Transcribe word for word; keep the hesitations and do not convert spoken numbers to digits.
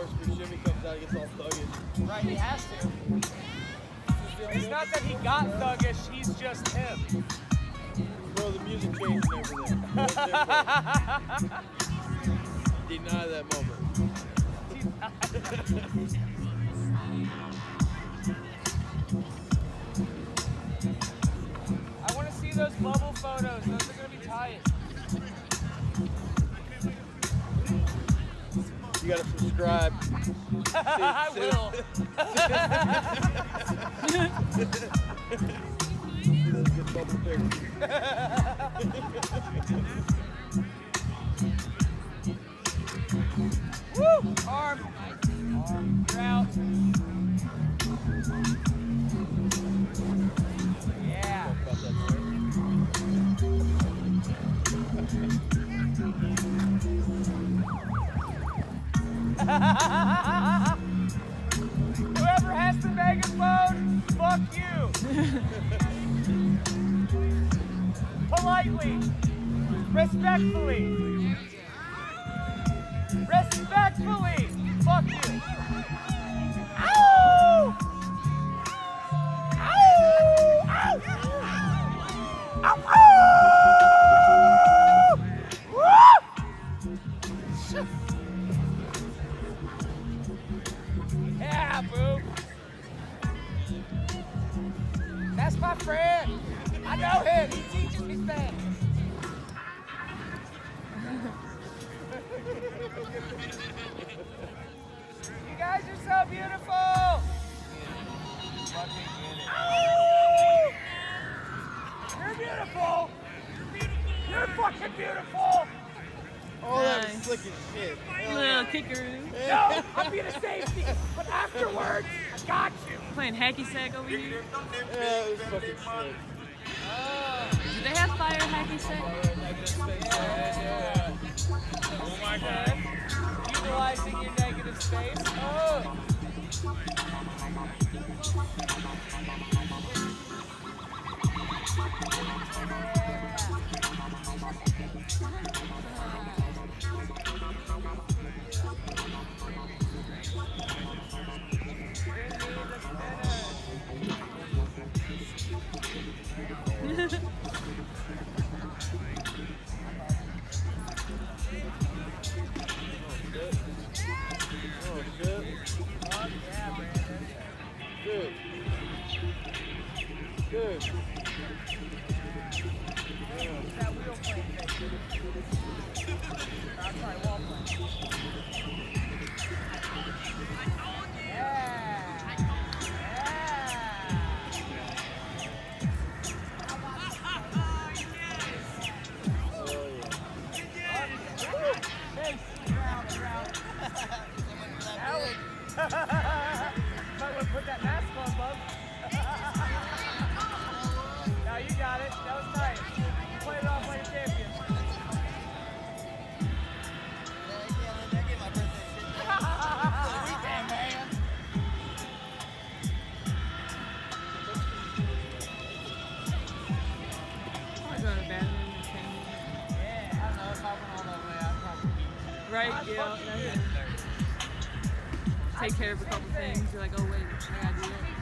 worse when Shimi comes out, he gets all thuggish. Right, he has to. It's not that he got thuggish, he's just him. Bro, the music changed and everything. Deny that moment. I want to see those bubble photos. Those are going to be tight. You gotta subscribe. I will. See those good bubble pics. Woo! Arm. Arm. You're out. Yeah. Whoever has the megaphone, fuck you. Politely, respectfully, respectfully, fuck you. Ow! Ow! Ow! Ow! Ow! Woo! Yeah, boo. That's my friend. I know him. He teaches me Spanish. You guys are so beautiful. Oh! You're beautiful. You're fucking beautiful. Oh, that was slick as shit. Little kickaroo. No, I'm being a safety. But afterwards, I got you. Playing hacky sack over here. Yeah, it was fucking slick. Oh. Do they have fire hacky sack? Yeah. Oh my God. Utilizing your negative space. Oh. Good. Good. That wheel plane thing. I'm sorry, wall plane. Yeah. Might want to put that mask on, bub. No, you got it. That was tight. You played it off like a champion. Damn, man. I'm going to Batman and Shimi. Yeah, I don't know. If I went all the way, I'd probably Right, I'd yeah. fucking That's do it. it. Take care of a couple things. You're like, oh wait, I gotta do it.